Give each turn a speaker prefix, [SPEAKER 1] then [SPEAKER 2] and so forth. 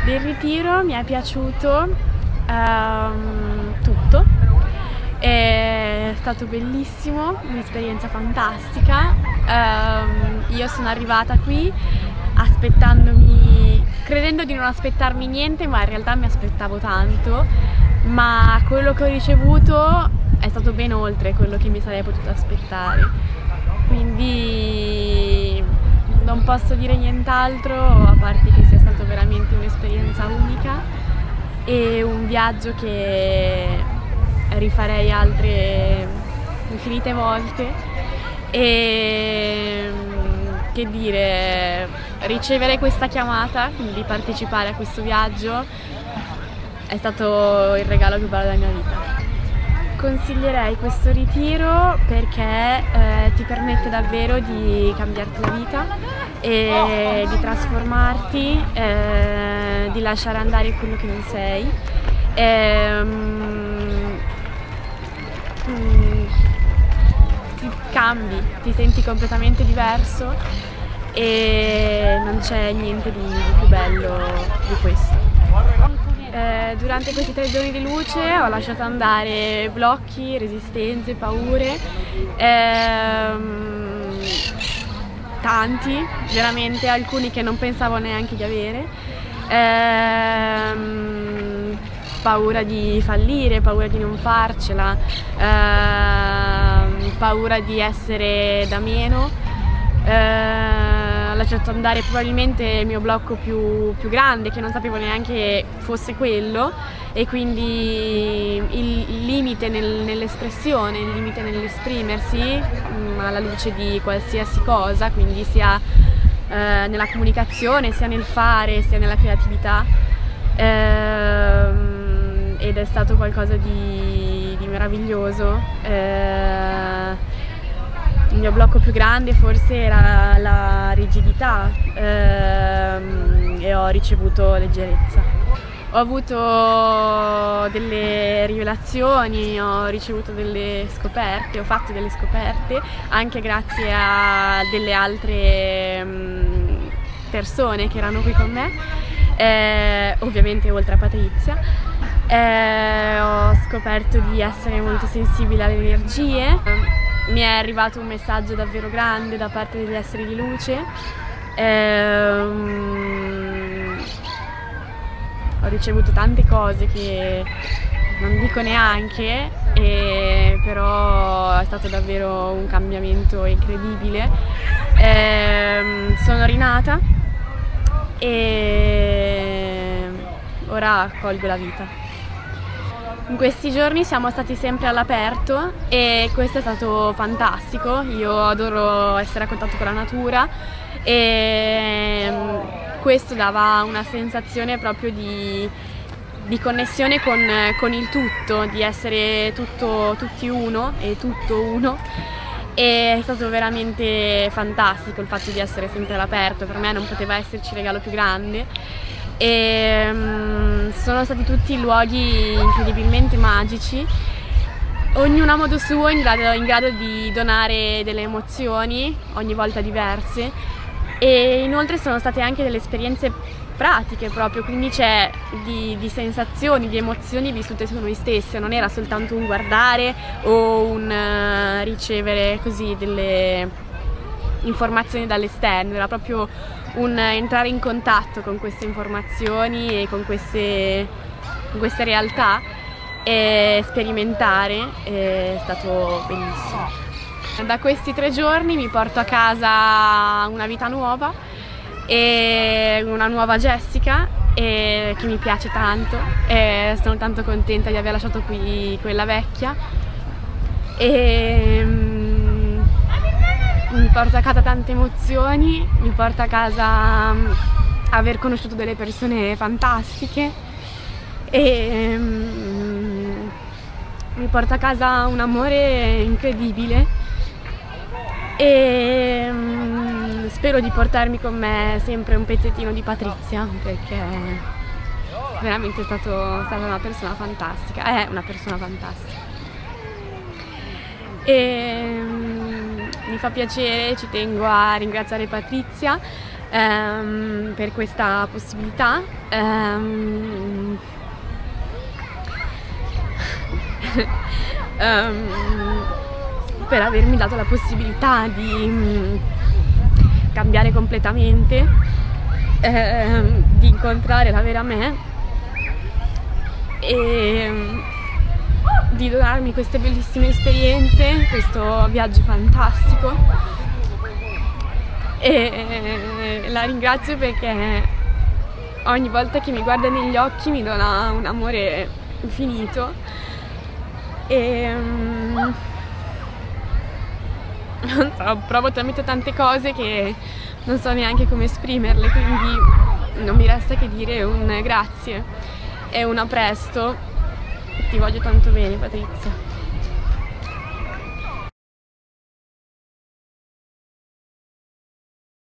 [SPEAKER 1] Del ritiro mi è piaciuto tutto, è stato bellissimo, un'esperienza fantastica. Io sono arrivata qui credendo di non aspettarmi niente, ma in realtà mi aspettavo tanto, ma quello che ho ricevuto è stato ben oltre quello che mi sarei potuta aspettare, quindi non posso dire nient'altro a parte che sia stato veramente un'esperienza unica e un viaggio che rifarei altre infinite volte. E che dire, ricevere questa chiamata, quindi di partecipare a questo viaggio, è stato il regalo più bello della mia vita. Consiglierei questo ritiro perché ti permette davvero di cambiarti la vita e di trasformarti, di lasciare andare quello che non sei. Ti cambi, ti senti completamente diverso e non c'è niente di più bello di questo. Durante questi 3 giorni di luce ho lasciato andare blocchi, resistenze, paure, tanti, veramente, alcuni che non pensavo neanche di avere, paura di fallire, paura di non farcela, paura di essere da meno. Ho lasciato andare probabilmente il mio blocco più grande, che non sapevo neanche fosse quello, e quindi il limite nell'espressione, il limite nell'esprimersi alla luce di qualsiasi cosa, quindi sia nella comunicazione, sia nel fare, sia nella creatività, ed è stato qualcosa di meraviglioso. Il mio blocco più grande forse era la rigidità, e ho ricevuto leggerezza. Ho avuto delle rivelazioni, ho ricevuto delle scoperte, ho fatto delle scoperte anche grazie a delle altre persone che erano qui con me, ovviamente oltre a Patrizia. Ho scoperto di essere molto sensibile alle energie. Mi è arrivato un messaggio davvero grande da parte degli esseri di luce. Ho ricevuto tante cose che non dico neanche, però è stato davvero un cambiamento incredibile. Sono rinata e ora accolgo la vita. In questi giorni siamo stati sempre all'aperto e questo è stato fantastico. Io adoro essere a contatto con la natura e questo dava una sensazione proprio di connessione con il tutto, di essere tutti uno e tutto uno. E è stato veramente fantastico il fatto di essere sempre all'aperto, per me non poteva esserci regalo più grande. E sono stati tutti luoghi incredibilmente magici, ognuno a modo suo in grado di donare delle emozioni ogni volta diverse, e inoltre sono state anche delle esperienze pratiche proprio, quindi c'è di sensazioni, di emozioni vissute su noi stesse, non era soltanto un guardare o un ricevere così delle informazioni dall'esterno, era proprio un entrare in contatto con queste informazioni e con queste realtà e sperimentare. È stato bellissimo. Da questi 3 giorni mi porto a casa una vita nuova e una nuova Jessica, che mi piace tanto, e sono tanto contenta di aver lasciato qui quella vecchia, e mi porto a casa tante emozioni, mi porto a casa aver conosciuto delle persone fantastiche e mi porto a casa un amore incredibile, e spero di portarmi con me sempre un pezzettino di Patrizia, perché veramente è stata una persona fantastica, è una persona fantastica. E mi fa piacere, ci tengo a ringraziare Patrizia per questa possibilità. Per avermi dato la possibilità di cambiare completamente, di incontrare la vera me e di donarmi queste bellissime esperienze, questo viaggio fantastico. E la ringrazio perché ogni volta che mi guarda negli occhi mi dona un amore infinito e non so, provo talmente tante cose che non so neanche come esprimerle, quindi non mi resta che dire un grazie e un a presto. Ti voglio tanto bene, Patrizia.